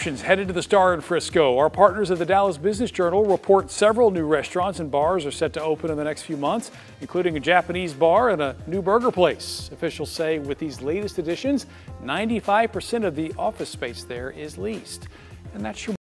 options headed to the Star in Frisco. Our partners at the Dallas Business Journal report several new restaurants and bars are set to open in the next few months, including a Japanese bar and a new burger place. Officials say with these latest additions, 95% of the office space there is leased. And that's your